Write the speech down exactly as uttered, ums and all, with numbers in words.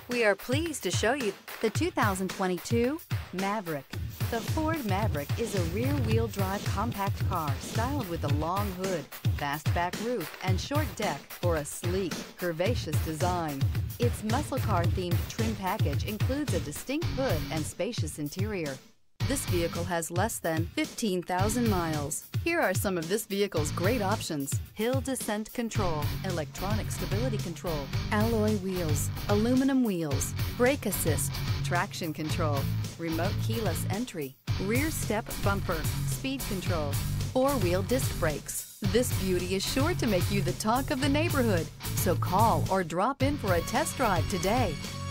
We are pleased to show you the two thousand twenty-two Maverick. The Ford Maverick is a rear-wheel drive compact car styled with a long hood, fastback roof, and short deck for a sleek, curvaceous design. Its muscle car-themed trim package includes a distinct hood and spacious interior. This vehicle has less than fifteen thousand miles. Here are some of this vehicle's great options: hill descent control, electronic stability control, alloy wheels, aluminum wheels, brake assist, traction control, remote keyless entry, rear step bumper, speed control, four-wheel disc brakes. This beauty is sure to make you the talk of the neighborhood. So call or drop in for a test drive today.